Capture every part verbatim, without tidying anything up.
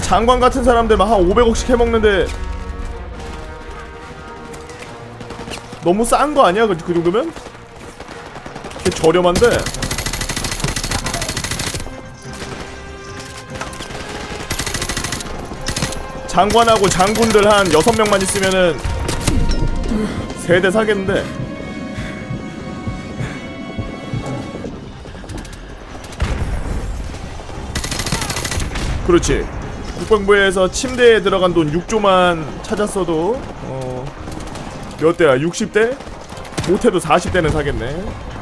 장관 같은 사람들만 한 오백억씩 해먹는데 너무 싼 거 아니야? 그, 그 정도면? 개 저렴한데? 장관하고 장군들 한 여섯 명만 있으면은 세대 사겠는데. 그렇지. 국방부에서 침대에 들어간 돈 육 조만 찾았어도 어... 몇 대야? 육십 대? 못해도 사십 대는 사겠네.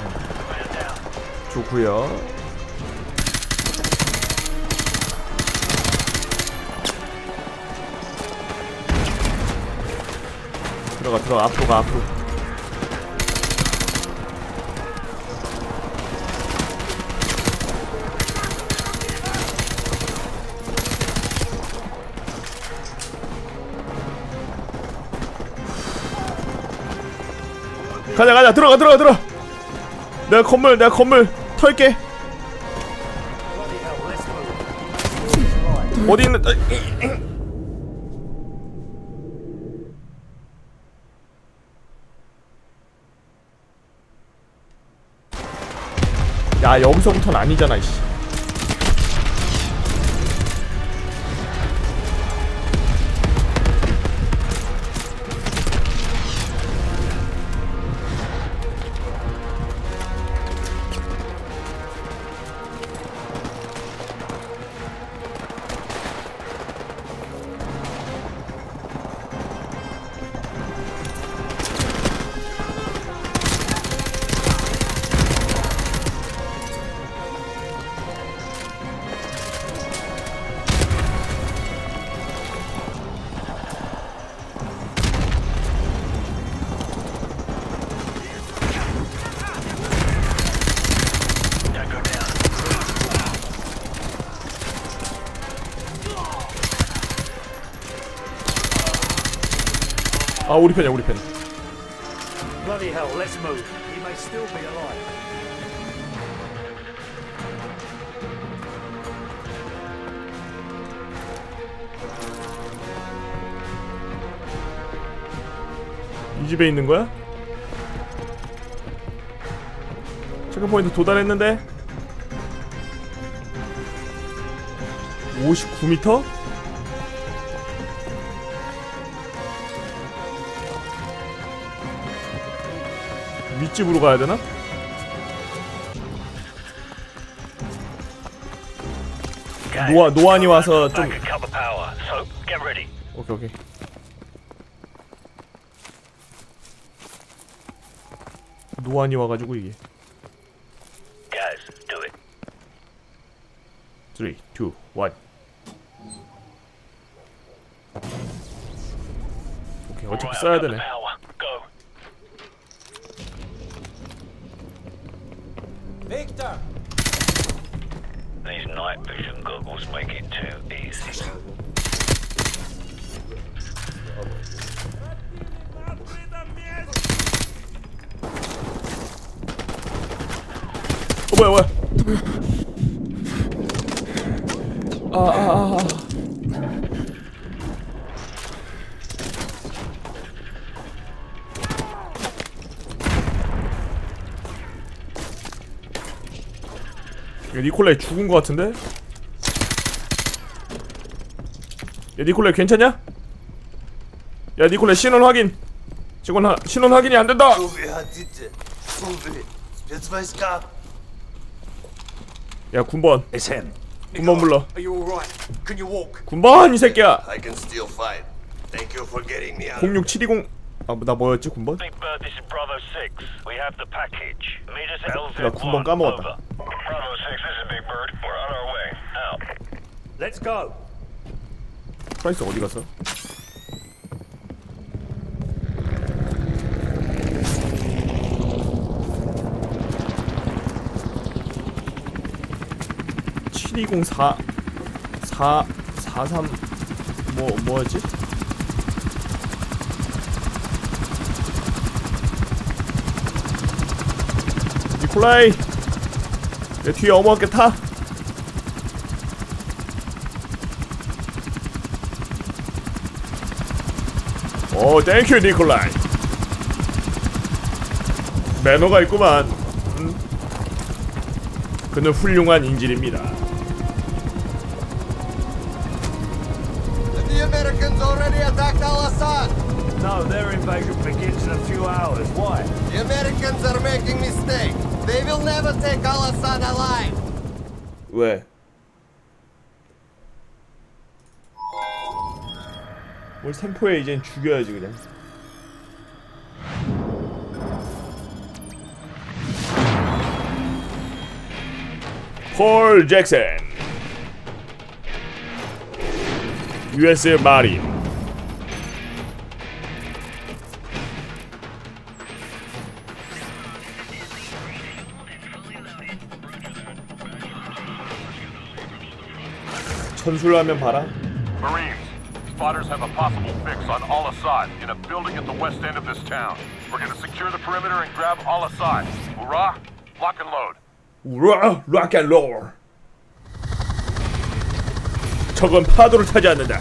좋구요. 들어가 들어가 앞으로 가 앞으로. 가자 가자 들어가 들어가 들어. 내가 건물 내가 건물 털게. 어디 있는? 야 여기서부터는 아니잖아 이씨. 아 우리 편이야 우리 편. Bloody hell, let's move. He may still be alive. 이 집에 있는 거야? 체크포인트 도달했는데? 오십구 미터? 윗집으로 가야 되나? 노아, 노안이 와서 좀 오케이 오케이. 노안이 와가지고 이게 삼, 이, 일 오케이 어차피 써야 되네. Victor! These night vision goggles make it too easy. 어 뭐야 뭐야. 아아아 아, 아. 야, 니콜라이 죽은 거 같은데? 야 니콜라이 괜찮냐? 야 니콜라이 신원 확인. 신원, 하, 신원 확인이 안 된다. 야 군번. 군번 불러. 군번 이 새끼야. 공육칠이공. 아 나 뭐였지 군번? 나 군번 까먹었다. Let's go. 프라이스 어디 갔어? 칠이공사 사 사삼 뭐 뭐였지? 니콜라이 내 뒤에 어머니께 타. 오, 땡큐 니콜라이. 매너가 있구만. 음? 그는 훌륭한 인질입니다. The Americans already attacked Al-Assad. No, their invasion begins in a few hours. Why? The Americans are making mistake. They will never take Al-Assad alive. 왜? 뭘 생포해. 이젠 죽여야지 그냥. 폴 잭슨 유에스 마린. 천술하면 봐라. Marines, spotters have a possible fix on Al-Assad in a building at the west end of this town. We're gonna secure the perimeter and grab Al-Assad. Hoorah! Lock and load. 우라 락앤롤. 적은 파도를 타지 않는다.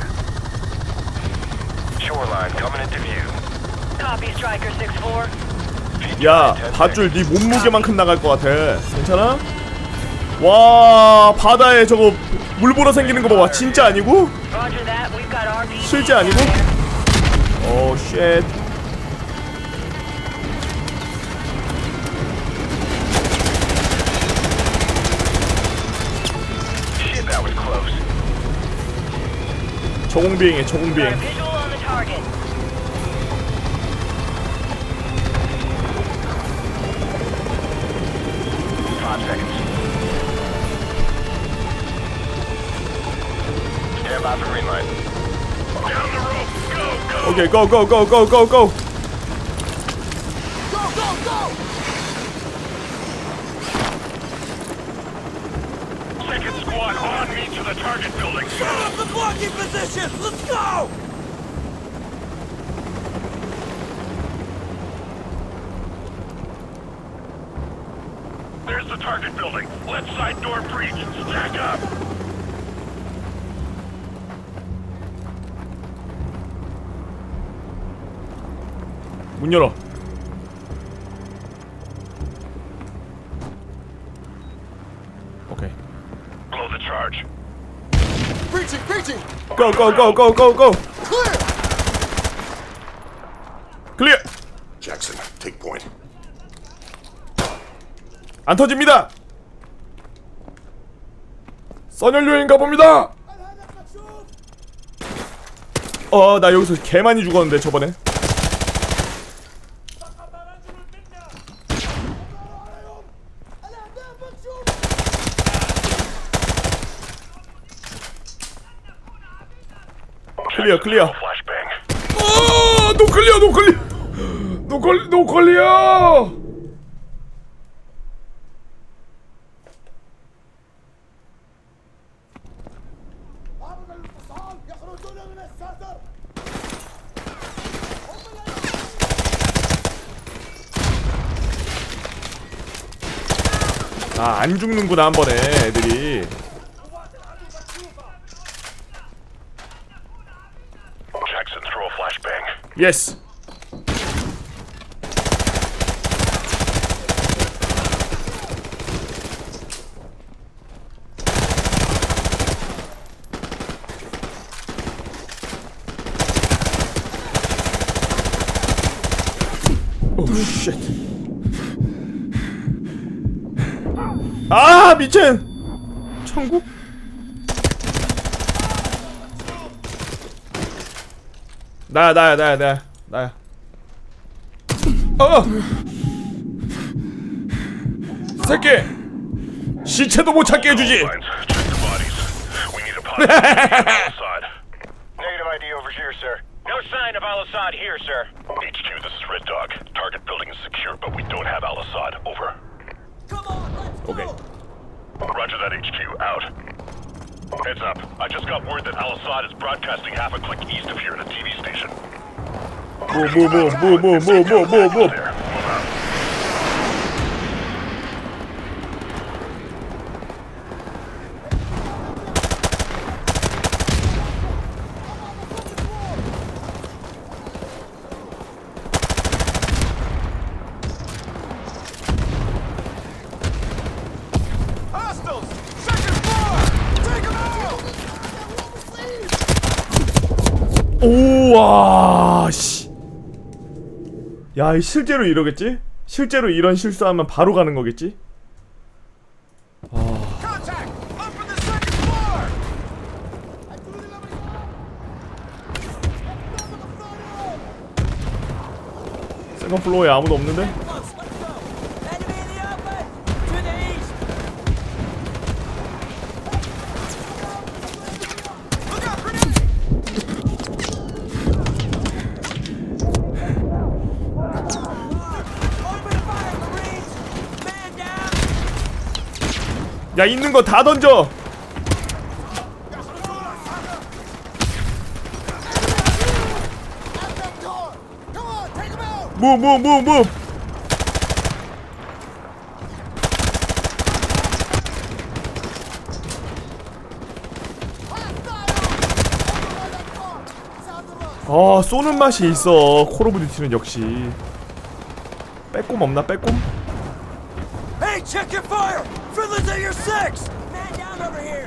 Shoreline coming into view. Copy, Striker six four. 야, 밧줄 네 몸무게만큼 나갈 것 같아. 괜찮아? 와, 바다에 저거 물보라 생기는 거 봐봐. 진짜 아니고? Roger that. We've got R V. 실제 아니고? 오, 쉣. Shit, that was close. 저공비행해, 저공비행. Got a visual on the target. Five seconds. Stand by for green light. Down the rope. Go, go. 오케이, 고, 고, 고, 고, 고, 고. Go, go, go! Second squad on me to the target building. Set up the blocking position! Let's go! There's the target building. Left side door breach. Stack up. 문 열어. 오케이. Blow the charge. Preaching, preaching! 고, 고, 고, 고, 고, 고. Clear! 클리어. Jackson, take point. 안 터집니다. 선연료인 가봅니다. 어, 나 여기서 개 많이 죽었는데 저번에. 클리어, 클리어. Flashbang. 어, 노 클리어, 노 클리어. 노 클, 노 클리어. 아, 안 죽는구나 한 번에 애들이. Jackson, throw a flashbang. 예스. 오 쉣. 아, 미친. 천국? 나야, 나야, 나야, 나야, 나야. 어! 새끼! 시체도 못 찾게 해주지! Check the bodies. We need a pilot. Al-Assad. Negative I D over here, sir. No sign of Al-Assad here, sir. H Q, this is Red Dog. Target building is secure, but we don't have Al-Assad. Over. Come on, let's go! 오케이. Roger that, H Q. Out. Heads up. I just got word that Al-Assad is broadcasting half a click east of here at a T V station. 뭐, 뭐, 뭐, 뭐, 뭐, 뭐, 뭐, 뭐, 뭐. There. Move out. 오와 씨. 야, 실제로 이러겠지? 실제로 이런 실수하면 바로 가는 거겠지? 아... 세컨 플로어에 아무도 없는데? 야, 있는 거 다 던져. 무 무 무 무. 아, 쏘는 맛이 있어. 콜 오브 듀티는 역시. 빼꼼 없나? 빼꼼? Hey, check your fire! Friendly's at your six! Man down over here!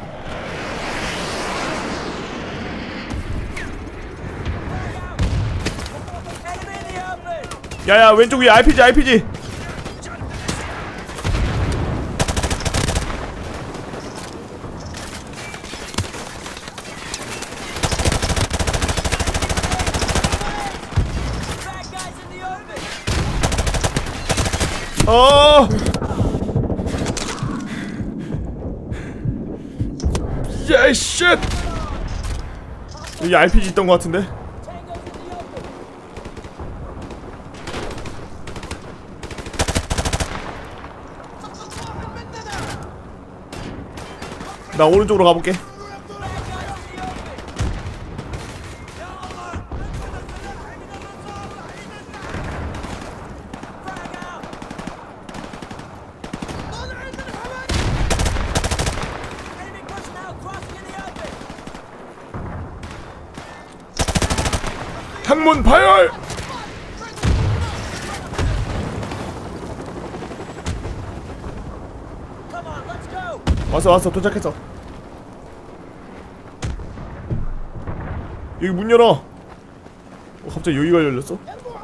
Enemy in the open! 야야, 왼쪽 위에 알피지 알피지. Bad guys in the open! 어. 야, 쉣. 여기 알피지 있던 것 같은데. 나 오른쪽으로 가볼게. 창문 파열! 왔어 왔어, 도착했어. 여기 문 열어. 어, 갑자기 여기가 열렸어?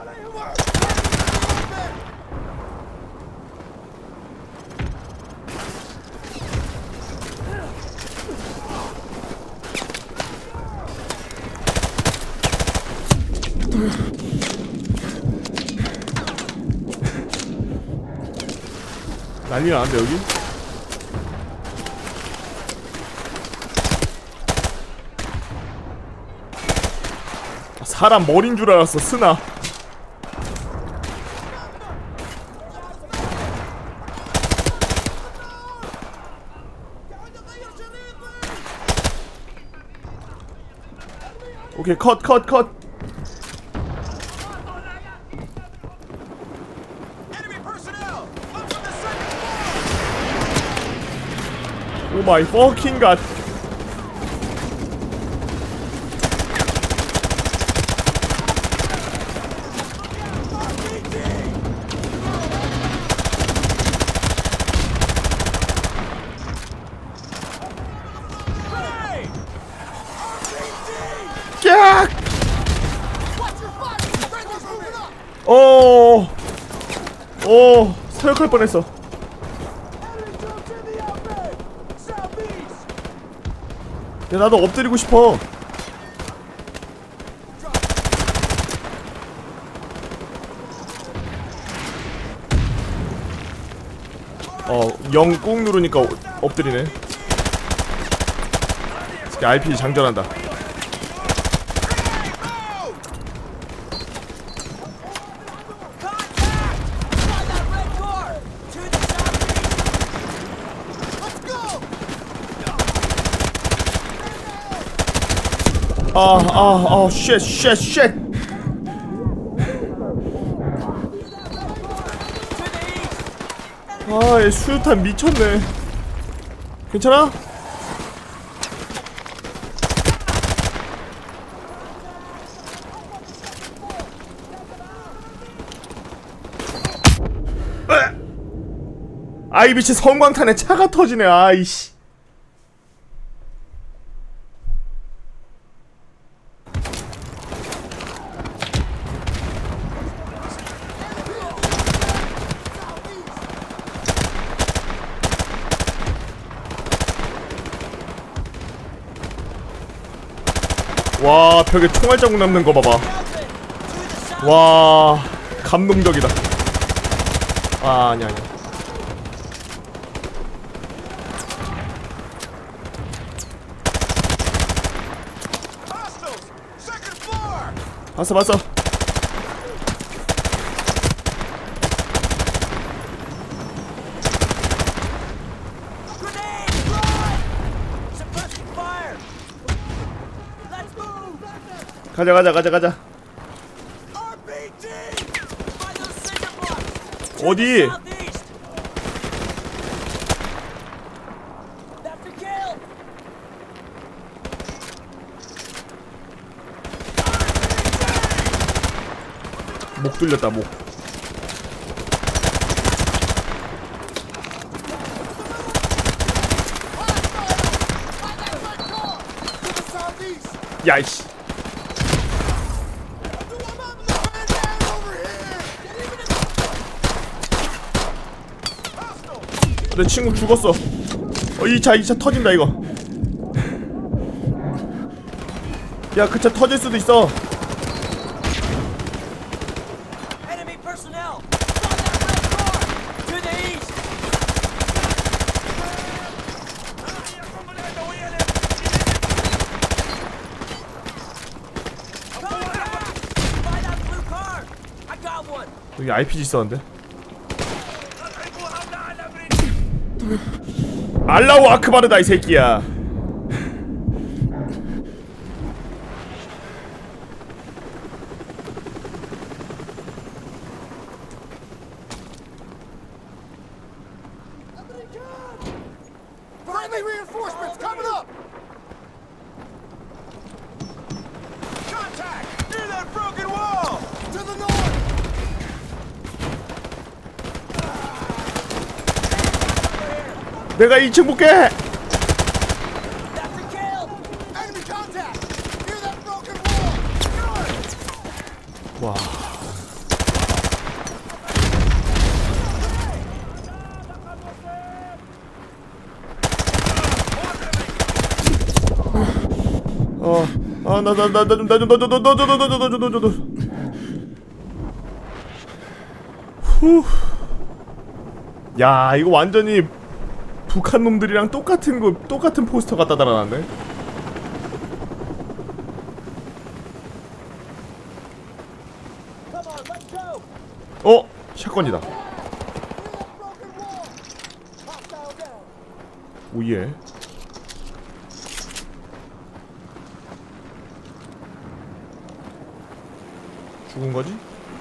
난리 나는데 여기? 사람 머린 줄 알았어. 스나. 오케이, 컷 컷 컷. 오 마이 퍼킹 갓. 깍! 오, 오, 사역할 뻔했어. 야, 나도 엎드리고 싶어. 어, 영 꾹 누르니까 어, 엎드리네. 알피지 장전한다. 아, 아, 아, 쉣, 쉣, 쉣. 아, 얘 수류탄 미쳤네. 괜찮아? 아이 미친, 성광탄에 차가 터지네. 아이씨. 와, 벽에 총알 자국 남는 거 봐봐. 와, 감동적이다. 아, 아니야, 아니야. 봤어, 봤어. 가자, 가자, 가자, 가자. 어디? 목 뚫렸다, 목. 야이씨. 내 친구 죽었어. 어, 이 차, 이 차 터진다, 이거. 야, 그 차 터질 수도 있어. 여기 알피지 있었는데. 알라우 아크바르다 이 새끼야. Friendly reinforcements coming up. Contact near that broken wall. To the north. 내가 이 층 볼게. 와. 어, 아, 나, 나, 나, 나 좀, 나 좀, 너, 너, 너, 너, 너, 너, 너, 너, 너, 너, 너, 너. 후. 야, 이거 완전히 북한 놈들이랑 똑같은 거, 똑같은 포스터 갖다 달아놨네. 어? 샷건이다. 오예. 죽은 거지?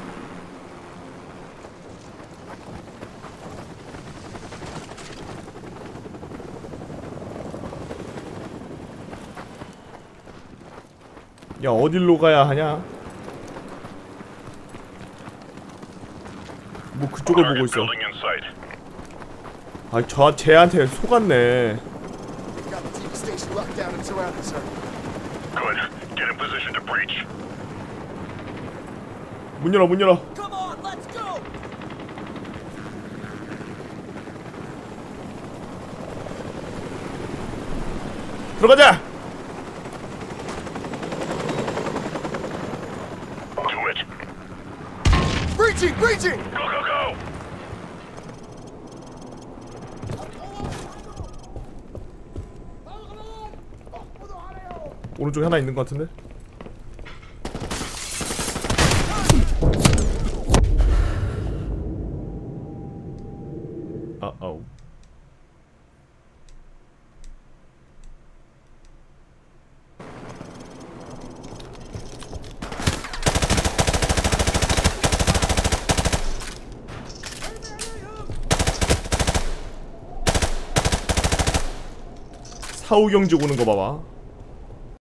야, 어딜로 가야 하냐? 뭐 그쪽을 보고 있어. 아, 저 쟤한테 속았네. 문 열어, 문 열어. 들어가자. Breaching! Breaching! Go, go, go! 오른쪽에 하나 있는 것 같은데? 아아우. 사후경직 오는 거 봐봐.